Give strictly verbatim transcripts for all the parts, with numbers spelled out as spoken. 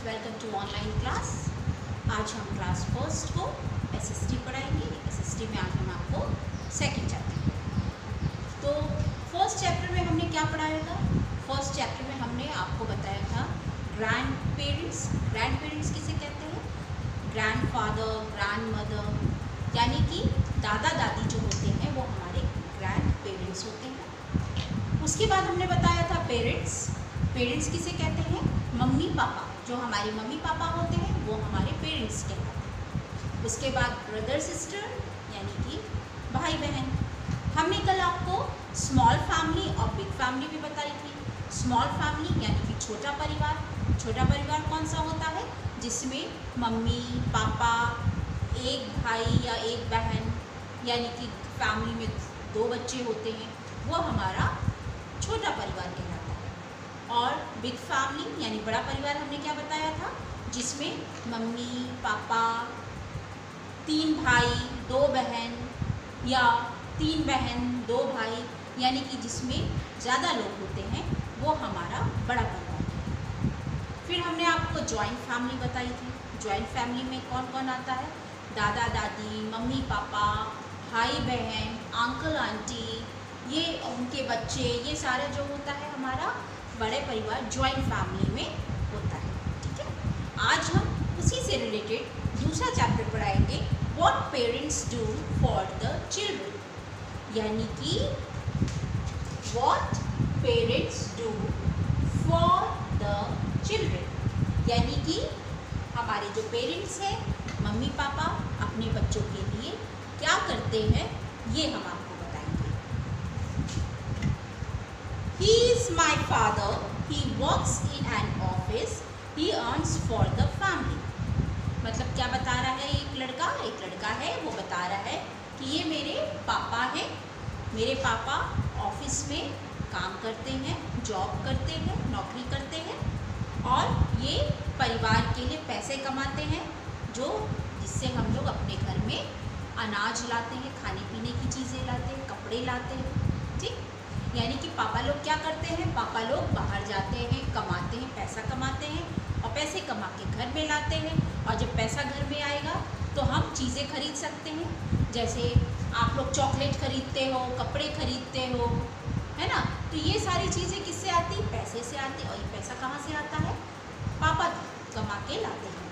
Welcome to online class. आज हम class first को एसएसटी पढ़ाएंगे। एसएसटी में आज हम आपको सेकंड चैप्टर पढ़ाएंगे। तो फर्स्ट चैप्टर में हमने क्या पढ़ाया था? फर्स्ट चैप्टर में हमने आपको बताया था ग्रैंड पेरेंट्स। ग्रैंड पेरेंट्स किसे कहते हैं? ग्रैंड फादर, ग्रैंड मदर, यानी कि दादा दादी जो होते हैं वो हमारे ग्रैंड पेरेंट्स होते हैं। उसके बाद हमने बताया था पेरेंट्स। पेरेंट्स किसे कहते हैं? Mummy papa. जो हमारे मम्मी पापा होते हैं वो हमारे पेरेंट्स कहलाते हैं। उसके बाद ब्रदर सिस्टर यानी कि भाई बहन। हमने कल आपको स्मॉल फैमिली और बिग फैमिली भी बताई थी। स्मॉल फैमिली यानी कि छोटा परिवार। छोटा परिवार कौन सा होता है? जिसमें मम्मी पापा, एक भाई या एक बहन, यानी कि फैमिली में दो बच्चे होते हैं, वो हमारा छोटा परिवार कहलाता है। और बिग फैमिली यानी बड़ा परिवार हमने क्या बताया था? जिसमें मम्मी पापा, तीन भाई दो बहन या तीन बहन दो भाई, यानी कि जिसमें ज़्यादा लोग होते हैं वो हमारा बड़ा परिवार है। फिर हमने आपको जॉइंट फैमिली बताई थी। जॉइंट फैमिली में कौन कौन आता है? दादा दादी, मम्मी पापा, भाई बहन, अंकल आंटी, ये उनके बच्चे, ये सारे जो होता है हमारा बड़े परिवार जॉइंट फैमिली में होता है। ठीक है, आज हम उसी से रिलेटेड दूसरा चैप्टर पढ़ाएंगे, what parents do for the children, यानी कि what parents do for the children, यानी कि हमारे जो पेरेंट्स हैं, मम्मी पापा, अपने बच्चों के लिए क्या करते हैं ये हम आपको बताएंगे। He is my father. He works in an office. He earns for the family. मतलब क्या बता रहा है एक लड़का? एक लड़का है, वो बता रहा है कि ये मेरे पापा हैं। मेरे पापा ऑफिस में काम करते हैं, जॉब करते हैं, नौकरी करते हैं और ये परिवार के लिए पैसे कमाते हैं, जो जिससे हम लोग अपने घर में अनाज लाते हैं, खाने पीने की चीज़ें लाते हैं, कपड़े लाते हैं। ठीक, यानी कि पापा लोग क्या करते हैं? पापा लोग बाहर जाते हैं, कमाते हैं, पैसा कमाते हैं और पैसे कमा के घर में लाते हैं। और जब पैसा घर में आएगा तो हम चीज़ें खरीद सकते हैं। जैसे आप लोग चॉकलेट खरीदते हो, कपड़े खरीदते हो, है ना? तो ये सारी चीज़ें किससे आती? पैसे से आती। और ये पैसा कहाँ से आता है? पापा कमा के लाते हैं।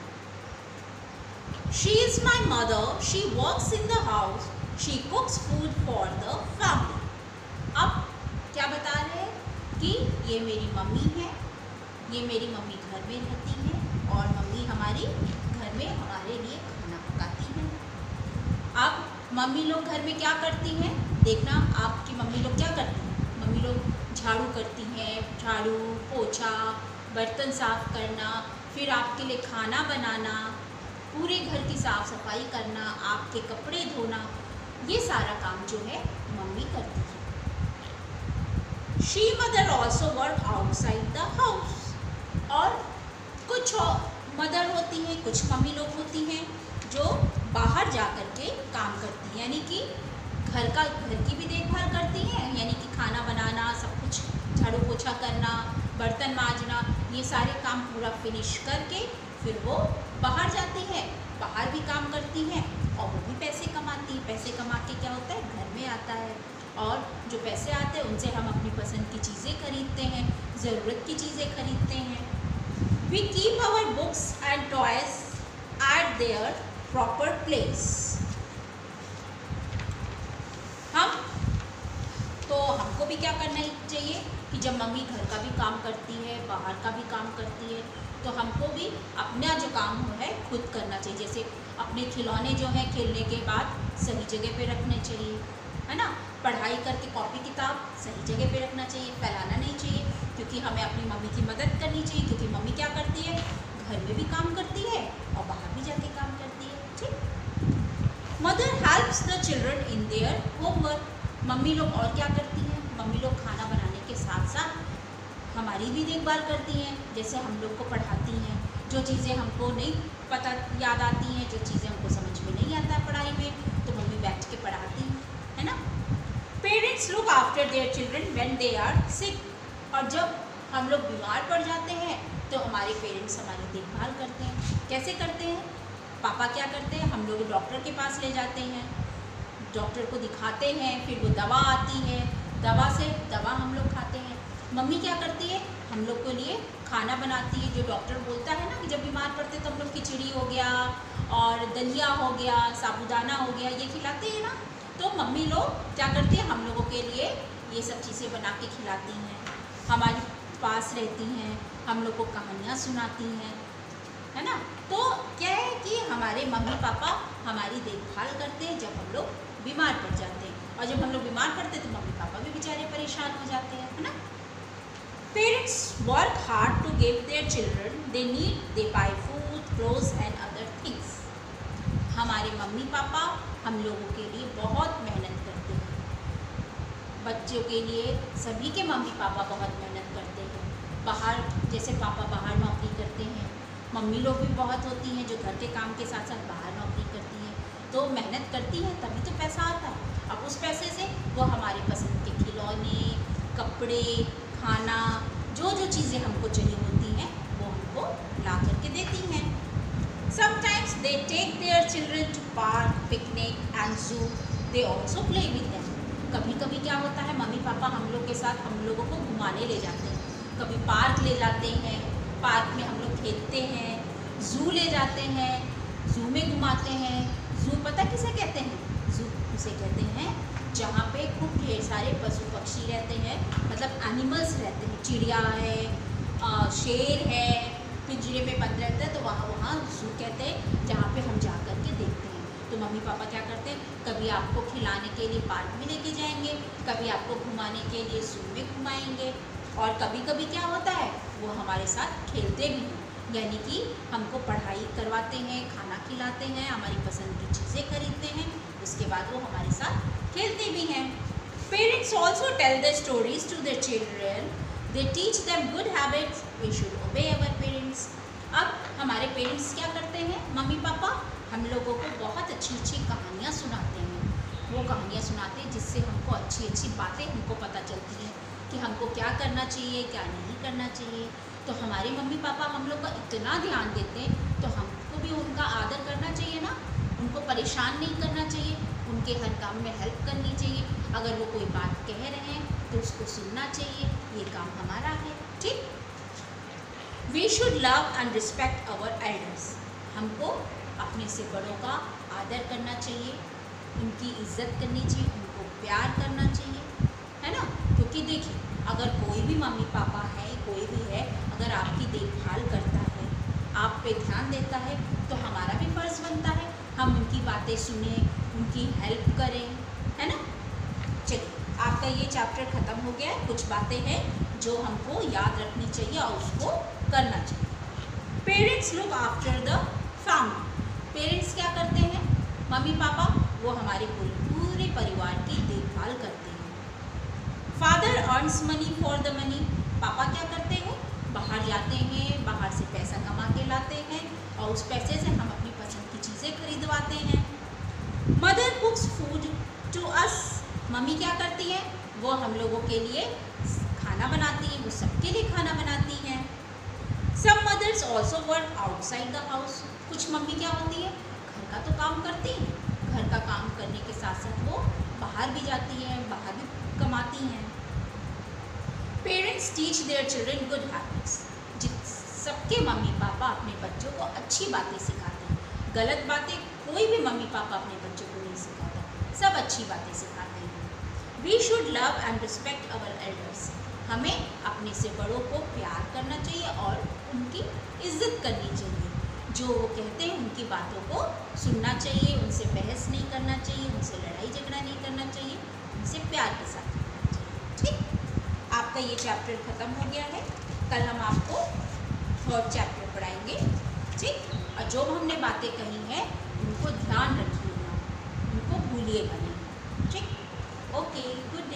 She is my mother. She works in the house. She cooks food for the family. अब क्या बता रहे हैं कि ये मेरी मम्मी है, ये मेरी मम्मी घर में रहती है और मम्मी हमारी घर में हमारे लिए खाना पकाती है। अब मम्मी लोग घर में क्या करती हैं? देखना, आपकी मम्मी लोग क्या करती हैं? मम्मी लोग झाड़ू करती हैं, झाड़ू पोछा, बर्तन साफ करना, फिर आपके लिए खाना बनाना, पूरे घर की साफ सफाई करना, आपके कपड़े धोना, ये सारा काम जो है मम्मी करती है। She mother also work outside the house. और कुछ मदर होती हैं, कुछ मम्मी लोग होती हैं जो बाहर जा कर के काम करती हैं, यानी कि घर का घर की भी देखभाल करती हैं, यानी कि खाना बनाना, सब कुछ झाड़ू पोछा करना, बर्तन मांजना, ये सारे काम पूरा फिनिश करके फिर वो बाहर जाती है, बाहर भी काम करती हैं और वो भी पैसे कमाती है। पैसे कमा के क्या होता है? घर में आता है और जो पैसे आते हैं उनसे हम अपनी पसंद की चीज़ें खरीदते हैं, ज़रूरत की चीज़ें खरीदते हैं। We keep our books and toys at their proper place. हम तो हमको भी क्या करना चाहिए कि जब मम्मी घर का भी काम करती है, बाहर का भी काम करती है, तो हमको भी अपना जो काम है खुद करना चाहिए। जैसे अपने खिलौने जो हैं खेलने के बाद सही जगह पे रखने चाहिए, है ना? पढ़ाई करके कॉपी किताब सही जगह पे रखना चाहिए, फैलाना नहीं चाहिए, क्योंकि हमें अपनी मम्मी की मदद करनी चाहिए, क्योंकि मम्मी क्या करती है? घर में भी काम करती है और बाहर भी जाके काम करती है। ठीक, mother helps the children in their homework. Mummy लोग और क्या करती हैं? मम्मी लोग खाना बनाने के साथ साथ हमारी भी देखभाल करती हैं। जैसे हम लोग को पढ़ाती हैं, जो चीज़ें हमको नहीं पता याद आती हैं, जो चीज़ें हमको समझ में नहीं आता पढ़ाई में, तो मम्मी बैठ के पढ़ाती हैं, है ना? Parents look after their children when they are sick. और जब हम लोग बीमार पड़ जाते हैं तो हमारे पेरेंट्स हमारी देखभाल करते हैं। कैसे करते हैं? पापा क्या करते हैं, हम लोग डॉक्टर के पास ले जाते हैं, डॉक्टर को दिखाते हैं, फिर वो दवा आती है, दवा से दवा हम लोग खाते हैं। मम्मी क्या करती है, हम लोग के लिए खाना बनाती है। जो डॉक्टर बोलता है ना कि जब बीमार पड़ते तो हम लोग खिचड़ी हो गया और दलिया हो गया, साबूदाना हो गया, ये खिलाते हैं ना। तो मम्मी लोग क्या करती है, हम लोगों के लिए ये सब चीज़ें बना के खिलाती हैं, हमारे पास रहती हैं, हम लोग को कहानियाँ सुनाती हैं, है ना। तो क्या है कि हमारे मम्मी पापा हमारी देखभाल करते हैं जब हम लोग बीमार पड़ जाते हैं, और जब हम लोग बीमार पड़ते हैं तो मम्मी पापा भी बेचारे परेशान हो जाते हैं, है ना। Parents work hard to give their children they need, they buy food, clothes and other things. हमारे मम्मी पापा हम लोगों के लिए बहुत मेहनत करते हैं। बच्चों के लिए सभी के मम्मी पापा बहुत मेहनत करते हैं। बाहर जैसे पापा बाहर नौकरी करते हैं, मम्मी लोग भी बहुत होती हैं जो घर के काम के साथ साथ बाहर नौकरी करती हैं, तो मेहनत करती हैं तभी तो पैसा आता है। अब उस पैसे से वो हमारे पसंद के खिलौने, कपड़े, खाना, जो जो चीज़ें हमको चाहिए होती हैं वो हमको ला करके देती हैं। Sometimes they take their children to park, picnic and zoo. They also play with them. कभी कभी क्या होता है, मम्मी पापा हम लोग के साथ हम लोगों को घुमाने ले जाते हैं, कभी पार्क ले जाते हैं, पार्क में हम लोग खेलते हैं, जू ले जाते हैं, जू में घुमाते हैं। जू पता किसे कहते हैं? जू उसे कहते हैं जहाँ पे खूब ढेर सारे पशु पक्षी रहते हैं, मतलब एनिमल्स रहते हैं, चिड़िया है, आ, शेर है, पिंजरे में बंद रहता है, तो वहाँ वहाँ जू कहते हैं जहाँ पे हम जा कर के देखते हैं। तो मम्मी पापा क्या करते हैं, कभी आपको खिलाने के लिए पार्क में लेके जाएंगे, कभी आपको घुमाने के लिए जू में घुमाएंगे, और कभी कभी क्या होता है वो हमारे साथ खेलते भी हैं, यानी कि हमको पढ़ाई करवाते हैं, खाना खिलाते हैं, हमारी पसंद की चीज़ें खरीदते हैं, उसके बाद वो हमारे साथ खेलते भी हैं। Parents also tell the stories to their children, they teach them good habits, we should obey our parents. अब हमारे पेरेंट्स क्या करते हैं, मम्मी पापा हम लोगों को बहुत अच्छी अच्छी कहानियाँ सुनाते हैं। वो कहानियाँ सुनाते हैं जिससे हमको अच्छी अच्छी बातें हमको पता चलती हैं कि हमको क्या करना चाहिए, क्या नहीं करना चाहिए। तो हमारे मम्मी पापा हम लोग का इतना ध्यान देते हैं, तो हमको भी उनका आदर करना चाहिए ना, उनको परेशान नहीं करना चाहिए, उनके हर काम में हेल्प करनी चाहिए। अगर वो कोई बात कह रहे हैं तो उसको सुनना चाहिए, ये काम हमारा है, ठीक। We should love and respect our elders. हमको अपने से बड़ों का आदर करना चाहिए, उनकी इज्जत करनी चाहिए, उनको प्यार करना चाहिए, है ना। क्योंकि देखिए, अगर कोई भी मम्मी पापा है, कोई भी है, अगर आपकी देखभाल करता है, आप पे ध्यान देता है, तो हमारा भी फ़र्ज़ बनता है हम उनकी बातें सुने, उनकी हेल्प करें, है ना। चलिए, आपका ये चैप्टर ख़त्म हो गया है। कुछ बातें हैं जो हमको याद रखनी चाहिए और उसको करना चाहिए। Parents look after the family. Parents क्या करते हैं, मम्मी पापा वो हमारे पूरे परिवार की देखभाल करते हैं। Father earns money for the money. पापा क्या करते हैं, बाहर जाते हैं, बाहर से पैसा कमा के लाते हैं और उस पैसे से हम अपनी पसंद की चीज़ें खरीदवाते हैं। Mother cooks food to us. Mummy क्या करती है, वो हम लोगों के लिए खाना बनाती है, वो सबके लिए खाना बनाती हैं। Some mothers also work outside the house. कुछ मम्मी क्या होती है, घर का तो काम करती है, घर का काम करने के साथ साथ वो बाहर भी जाती हैं, बाहर भी कमाती हैं। Parents teach their children good habits. जिस सबके मम्मी पापा अपने बच्चों को अच्छी बातें सिखाते हैं, गलत बातें कोई भी मम्मी पापा अपने बच्चों को नहीं सिखाता, सब अच्छी बातें सिखाते हैं। We should love and respect our elders. हमें अपने से बड़ों को प्यार करना चाहिए और उनकी इज्जत करनी चाहिए। जो वो कहते हैं उनकी बातों को सुनना चाहिए, उनसे बहस नहीं करना चाहिए, उनसे लड़ाई झगड़ा नहीं करना चाहिए, उनसे प्यार के साथ रहना चाहिए, ठीक। आपका ये चैप्टर ख़त्म हो गया है। कल हम आपको थर्ड चैप्टर पढ़ाएंगे, ठीक। और जो हमने बातें कही हैं उनको ध्यान रखिएगा, उनको भूलिएगा नहीं, ठीक। Okay, good.